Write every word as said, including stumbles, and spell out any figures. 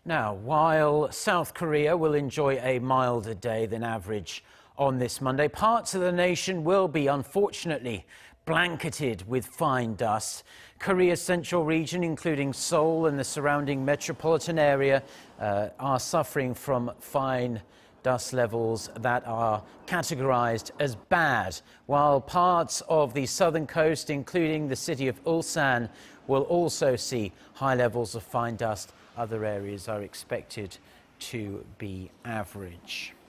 Now, while South Korea will enjoy a milder day than average on this Monday, parts of the nation will be, unfortunately, blanketed with fine dust. Korea's central region, including Seoul and the surrounding metropolitan area, uh, are suffering from fine dust levels that are categorized as bad, while parts of the southern coast, including the city of Ulsan, will also see high levels of fine dust. Other areas are expected to be average.